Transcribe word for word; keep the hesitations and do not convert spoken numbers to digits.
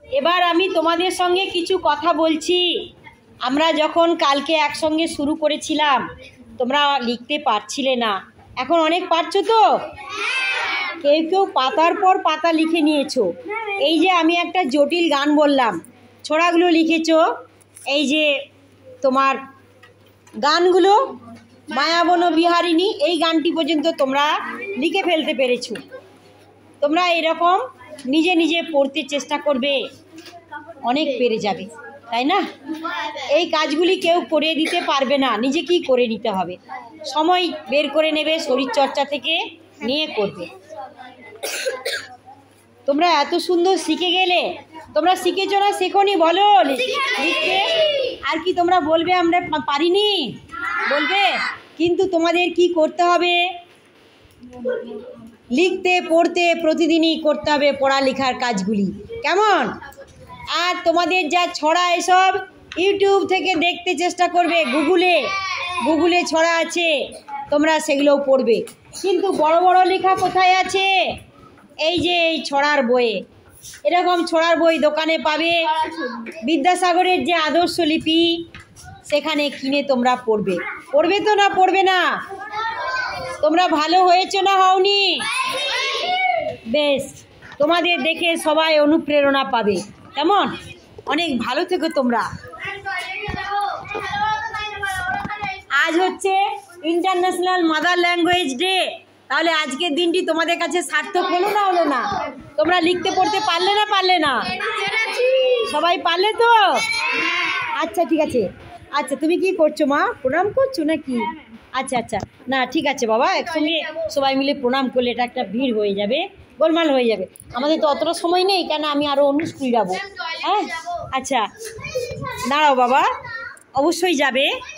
এবার আমি তোমাদের সঙ্গে কিছু কথা বলছি। আমরা যখন কালকে একসঙ্গে শুরু করেছিলাম তোমরা লিখতে পারছিলে না, এখন অনেক পারছো তো? কেউ কেউ পাতার পর পাতা লিখে নিয়েছো। এই যে আমি একটা জটিল গান বললাম, ছড়াগুলো লিখেছো। এই যে তোমার গানগুলো মায়াবন বিহারিণী, এই গানটি পর্যন্ত তোমরা লিখে ফেলতে পেরেছো। তোমরা এরকম নিজে নিজে পড়তে চেষ্টা করবে, অনেক পেরে যাবে, তাই না? এই কাজগুলি কেউ করে দিতে পারবে না, নিজেকেই করে নিতে হবে। সময় বের করে নেবে, শরীরচর্চা থেকে নিয়ে করবে। তোমরা এত সুন্দর শিখে গেলে, তোমরা শিখেছো না শেখোনি? বলো লিখতে। আর কি তোমরা বলবে আমরা পারিনি? বলবে। কিন্তু তোমাদের কি করতে হবে? লিখতে পড়তে প্রতিদিনই করতে হবে পড়ালেখার কাজগুলি, কেমন? আর তোমাদের যা ছড়া এসব ইউটিউব থেকে দেখতে চেষ্টা করবে, গুগলে গুগলে ছড়া আছে, তোমরা সেগুলোও পড়বে। কিন্তু বড় বড় লেখা কোথায় আছে? এই যে এই ছড়ার বইয়ে, এরকম ছড়ার বই দোকানে পাবে। বিদ্যাসাগরের যে আদর্শ লিপি, সেখানে কিনে তোমরা পড়বে। পড়বে তো না পড়বে না? তোমরা ভালো হয়েছো না হওনি? বেশ, তোমাদের দেখে সবাই অনুপ্রেরণা পাবে, কেমন? অনেক ভালো থেকো তোমরা। আজ হচ্ছে ইন্টারন্যাশনাল মাদার ল্যাঙ্গুয়েজ ডে। তাহলে আজকের দিনটি তোমাদের কাছে সার্থক হলো না হলো না? তোমরা লিখতে পড়তে পারলে না পারলে না? সবাই পারলে তো? আচ্ছা ঠিক আছে। আচ্ছা তুমি কি করছো মা? প্রণাম করছো নাকি? আচ্ছা আচ্ছা, না ঠিক আছে বাবা, একসঙ্গে সবাই মিলে প্রণাম করলে এটা একটা ভিড় হয়ে যাবে, গোলমাল হয়ে যাবে। আমাদের তো অতটা সময় নেই, কেন আমি আরও অন্য স্কুল যাবো। হ্যাঁ আচ্ছা, দাঁড়াও বাবা, অবশ্যই যাবে।